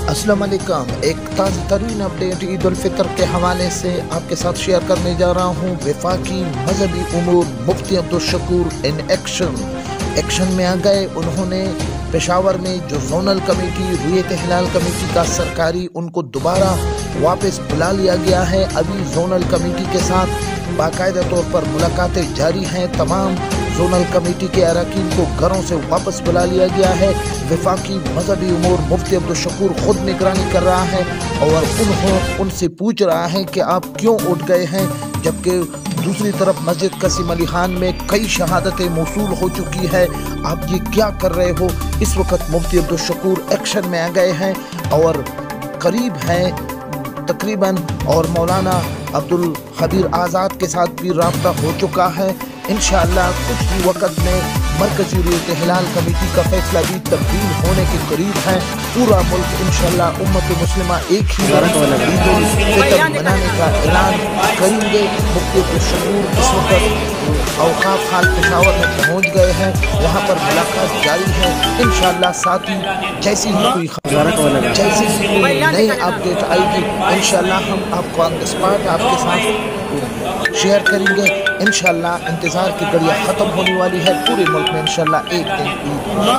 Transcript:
अस्सलाम वालेकुम। एक ताज़ा तरीन अपडेट ईद उल फितर के हवाले से आपके साथ शेयर करने जा रहा हूँ। वफाकी मजहबी उमूर मुफ्ती अब्दुल शकूर इन एक्शन में आ गए। उन्होंने पेशावर में जो जोनल कमेटी रुयत हिलाल कमेटी का सरकारी उनको दोबारा वापस बुला लिया गया है। अभी जोनल कमेटी के साथ बाकायदा तौर पर मुलाकातें जारी हैं। तमाम जोनल कमेटी के अरकान को घरों से वापस बुला लिया गया है। वफाकी मजहबी उमूर मुफ्ती अब्दुल शकूर खुद निगरानी कर रहा है और उनसे पूछ रहा है कि आप क्यों उठ गए हैं, जबकि दूसरी तरफ मस्जिद कसीम अली खान में कई शहादतें मौसूल हो चुकी है। आप ये क्या कर रहे हो। इस वक्त मुफ्ती अब्दुल शकूर एक्शन में आ गए हैं और करीब हैं तकरीबन, और मौलाना अब्दुल खबीर आज़ाद के साथ भी राब्ता हो चुका है। इंशाअल्लाह कुछ ही वक्त में मरकजी रुयत हिलाल कमेटी का फैसला भी तब्दील होने के करीब है। पूरा मुल्क इंशाअल्लाह उम्मत मुस्लिमा एक ही ईद उल फितर मनाने का ऐलान करेंगे। मुफ्ती अब्दुल शकूर इस वक्त औकाफ हाल पेशावर में पहुँच गए हैं, वहाँ पर मुलाकात जारी है। इंशाअल्लाह साथ ही जैसी ही कोई नई अपडेट आएगी इंशाअल्लाह हम आपको ऑन द स्पॉट आपके साथ शेयर करेंगे। इंशाअल्लाह इंतज़ार की घड़ियाँ ख़त्म होने वाली है। पूरे मुल्क में इंशाअल्लाह एक दिन ईद